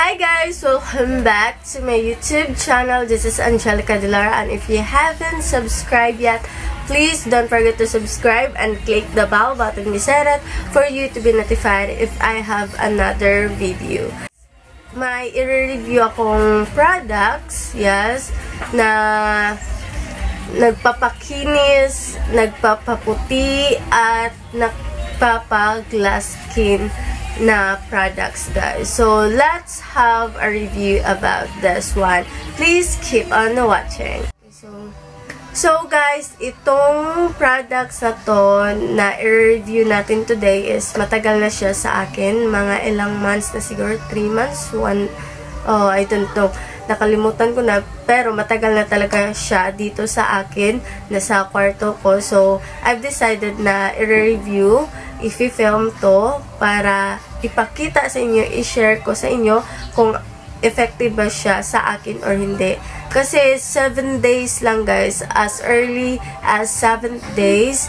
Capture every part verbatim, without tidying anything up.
Hi guys! Welcome back to my YouTube channel. This is Angelica Delara, and if you haven't subscribed yet, please don't forget to subscribe and click the bell button beside it for you to be notified if I have another video. May i-review akong products, yes, na nagpapakinis, nagpapaputi, at nagpapaglass skin na products, guys. So let's have a review about this one. Please keep on watching. So, so guys, itong products na to na i-review natin today is matagal na siya sa akin. Mga ilang months na siguro. three months? one Oh, I don't know. Nakalimutan ko na. Pero matagal na talaga siya dito sa akin. Nasa kwarto ko. So, I've decided na i-review, i-film to para ipakita sa inyo, i-share ko sa inyo kung effective ba siya sa akin or hindi. Kasi seven days lang, guys. As early as seven days,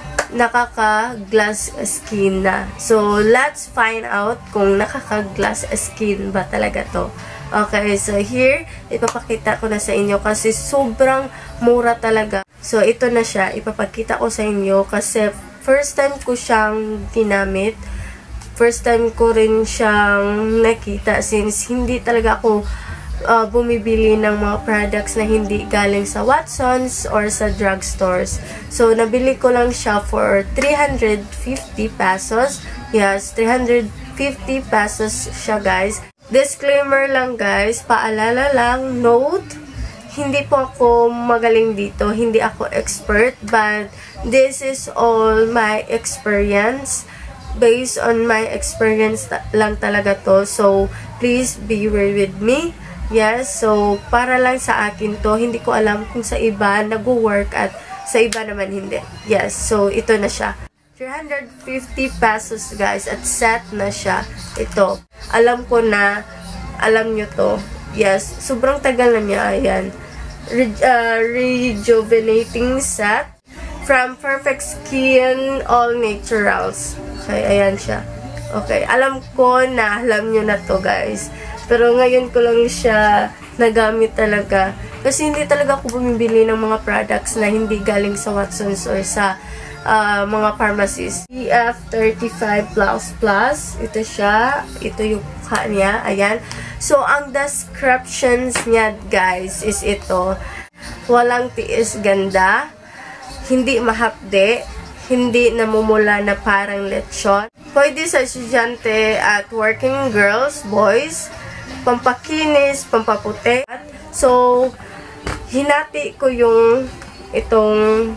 nakaka-glass skin na. So, let's find out kung nakaka-glass skin ba talaga to. Okay, so here, ipapakita ko na sa inyo kasi sobrang mura talaga. So, ito na siya. Ipapakita ko sa inyo kasi first time ko siyang ginamit. First time ko rin siyang nakita since hindi talaga ako uh, bumibili ng mga products na hindi galing sa Watsons or sa drugstores. So, nabili ko lang siya for three hundred fifty pesos. Yes, three hundred fifty pesos siya, guys. Disclaimer lang, guys. Paalala lang, note, hindi po ako magaling dito. Hindi ako expert, but this is all my experience. Based on my experience lang talaga to. So, please bear with me. Yes, so, para lang sa akin to. Hindi ko alam kung sa iba nag-work at sa iba naman hindi. Yes, so, ito na siya. three hundred fifty pesos, guys. At set na siya. Ito. Alam ko na, alam nyo to. Yes, sobrang tagal na niya. Ayan. Re uh, rejuvenating set from Perfect Skin All Naturals. Okay, ayan siya. Okay, alam ko na alam nyo na to, guys. Pero ngayon ko lang siya nagamit talaga. Kasi hindi talaga ako bumibili ng mga products na hindi galing sa Watsons or sa uh, mga pharmacies. P F thirty-five plus plus. Ito siya. Ito yung mukha niya. Ayan. So, ang descriptions niya, guys, is ito. Walang tiis ganda. Hindi mahapde. Hindi namumula na parang lechon. Pwede sa estudyante at working girls, boys. Pampakinis, pampaputi. So, hinati ko yung itong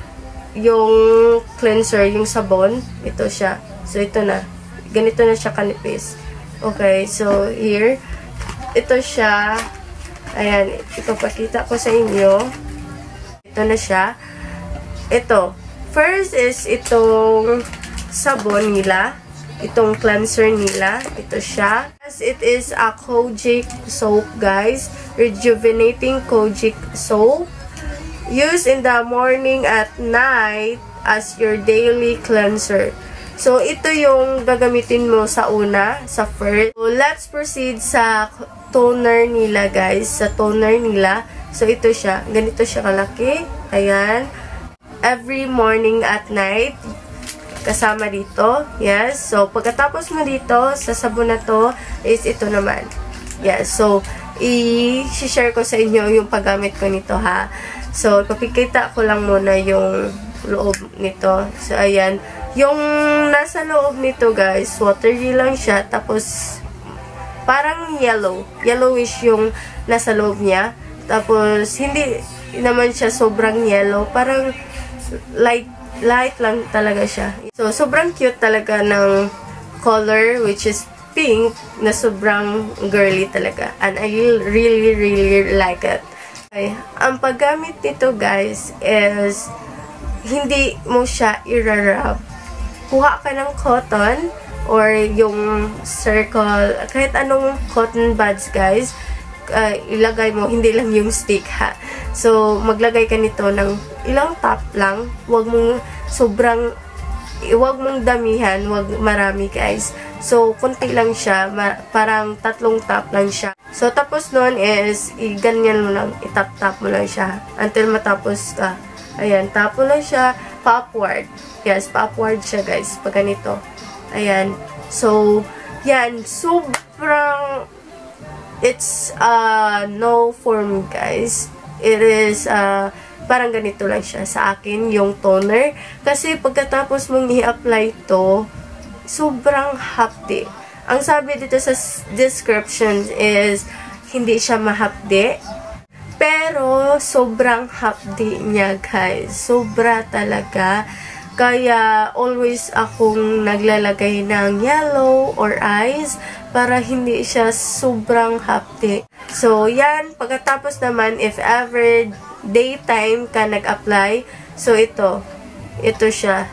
yung cleanser, yung sabon. Ito siya. So, ito na. Ganito na siya kanipis. Okay, so, here. Ito siya. Ayan, ipapakita ko sa inyo. Ito na siya. Ito. First is itong sabon nila. Itong cleanser nila. Ito siya. It is a Kojic soap, guys. Rejuvenating Kojic soap. Use in the morning at night as your daily cleanser. So, ito yung gagamitin mo sa una, sa first. So, let's proceed sa toner nila, guys. Sa toner nila. So, ito siya. Ganito siya kalaki. Ayan. Every morning at night. Kasama dito. Yes. So, pagkatapos mo dito, sa sabon na to, is ito naman. Yes. So, i-share ko sa inyo yung paggamit ko nito, ha. So, papikita ko lang muna yung loob nito. So, ayan. Yung nasa loob nito, guys, watery lang siya. Tapos, parang yellow. Yellowish yung nasa loob niya. Tapos, hindi naman siya sobrang yellow. Parang light, light lang talaga siya. So, sobrang cute talaga ng color, which is pink, na sobrang girly talaga. And I really, really like it. Okay. Ang paggamit nito, guys, is hindi mo siya i-rub. Kuha ka ng cotton or yung circle, kahit anong cotton buds, guys, uh, ilagay mo, hindi lang yung stick, ha. So, maglagay ka nito ng ilang top lang. Huwag mong sobrang Huwag mong damihan, huwag marami guys. So, konti lang siya, parang tatlong tap lang siya. So, tapos nun is, i-ganyan mo lang, itap-tap mo lang siya until matapos ka. Ayan, tap mo lang siya, pa-upward. Yes, pa-upward siya guys, pag ganito. Ayan. So, yan, sobrang, it's, uh, no for me guys. It is, uh, parang ganito lang siya sa akin, yung toner. Kasi pagkatapos mong i-apply to, sobrang hapdi. Ang sabi dito sa description is, hindi siya mahapdi. Pero, sobrang hapdi niya, guys. Sobra talaga. Kaya, always akong naglalagay ng yellow or ice para hindi siya sobrang hapdi. So, yan. Pagkatapos naman, if ever daytime ka nag-apply, so ito. Ito siya.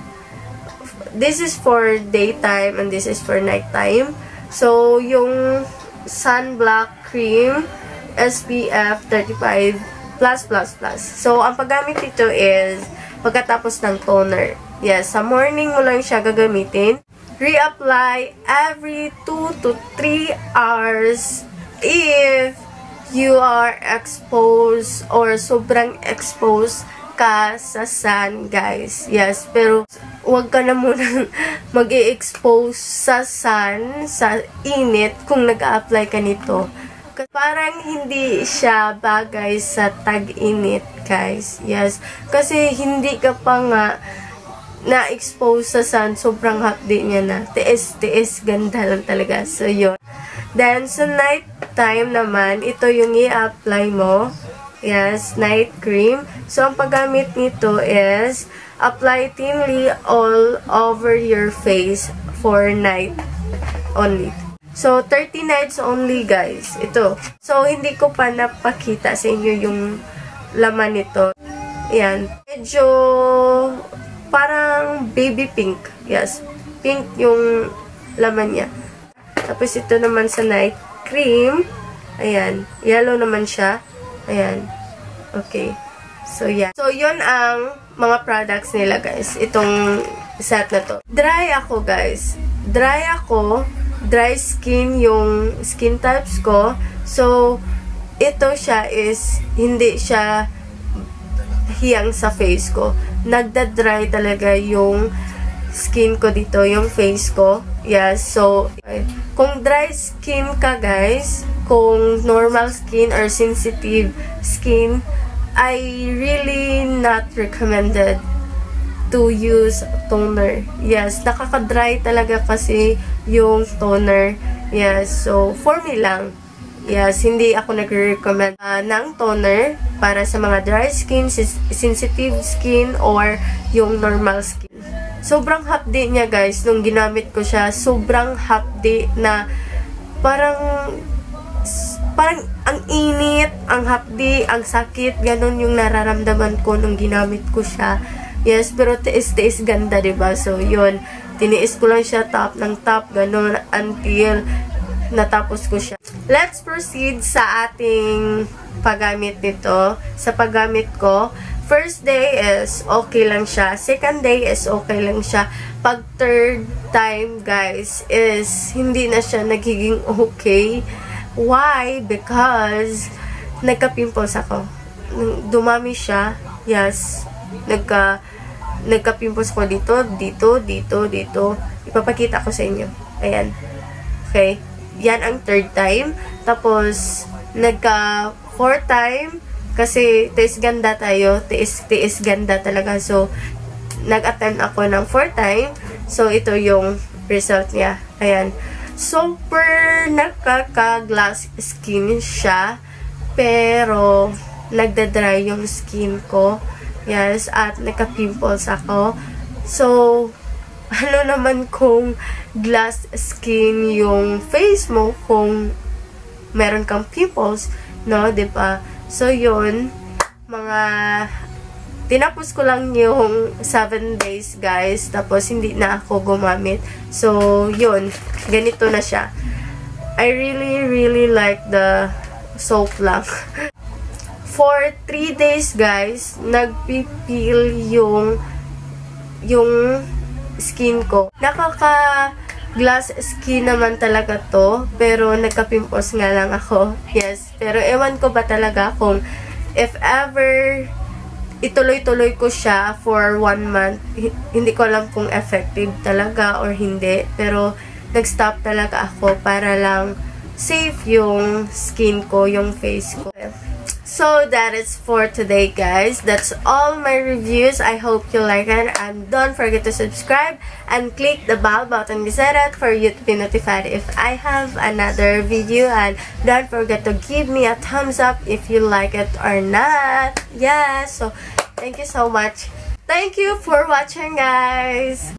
This is for daytime and this is for nighttime. So, yung sunblock cream, S P F thirty-five plus plus plus. So, ang paggamit nito is pagkatapos ng toner. Yes, sa morning mo lang siya gagamitin. Reapply every two to three hours if you are exposed or sobrang exposed ka sa sun, guys. Yes, pero huwag ka na muna mag-i-expose sa sun, sa init, kung nag-a-apply ka nito. Parang hindi siya bagay sa tag-init, guys. Yes, kasi hindi ka pa nga na-expose sa sun, sobrang hapdi niya na. Tiis-tiis, ganda lang talaga. So, yun. Then, sa night time naman, ito yung i-apply mo. Yes, night cream. So, ang paggamit nito is apply thinly all over your face for night only. So, thirty nights only, guys. Ito. So, hindi ko pa napakita sa inyo yung laman nito. Ayan. Medyo parang baby pink. Yes. Pink yung laman niya. Tapos, ito naman sa night cream. Ayan. Yellow naman siya. Ayan. Okay. So, yan. So, yun ang mga products nila, guys. Itong set na to. Dry ako, guys. Dry ako. Dry skin yung skin types ko. So, ito siya is, hindi siya hiyang sa face ko. Nagda-dry talaga yung skin ko dito, yung face ko. Yes, so, okay. Kung dry skin ka, guys, kung normal skin or sensitive skin, I really not recommended to use toner. Yes, nakaka-dry talaga kasi yung toner. Yes, so, for me lang. Yes, hindi ako nag-recommend uh, ng toner para sa mga dry skin, sensitive skin, or yung normal skin. Sobrang hapdi niya, guys, nung ginamit ko siya. Sobrang hapdi na parang parang ang init, ang hapdi, ang sakit, ganun yung nararamdaman ko nung ginamit ko siya. Yes, pero tiis-tiis ganda, diba? So, yun. Tiniis ko lang siya top ng top, ganun, until natapos ko siya. Let's proceed sa ating paggamit nito. Sa paggamit ko, first day is okay lang siya. Second day is okay lang siya. Pag third time, guys, is hindi na siya nagiging okay. Why? Because nagka-pimples ako. Dumami siya. Yes. Nagka nagka-pimples ko dito, dito, dito, dito. Ipapakita ko sa inyo. Ayan. Okay. Yan ang third time. Tapos, nagka fourth time. Kasi, tiis ganda tayo. Tiis, tiis ganda talaga. So, nag-attempt ako ng fourth time. So, ito yung result niya. Ayan. Super nakaka-glass skin siya. Pero, nagda-dry yung skin ko. Yes, at nagka-pimples ako. So, ano naman kung glass skin yung face mo kung meron kang pimples, no? Diba? So, yun. Mga tinapos ko lang yung seven days, guys. Tapos, hindi na ako gumamit. So, yun. Ganito na siya. I really, really like the soap lang. For three days, guys, nagpipil yung yung skin ko. Nakaka glass skin naman talaga to, pero nagka-pimples nga lang ako. Yes, pero ewan ko ba talaga kung if ever ituloy-tuloy ko siya for one month, hindi ko alam kung effective talaga or hindi, pero nag-stop talaga ako para lang safe yung skin ko, yung face ko. So, that is for today, guys. That's all my reviews. I hope you like it. And don't forget to subscribe and click the bell button beside it for you to be notified if I have another video. And don't forget to give me a thumbs up if you like it or not. Yeah, so thank you so much. Thank you for watching, guys.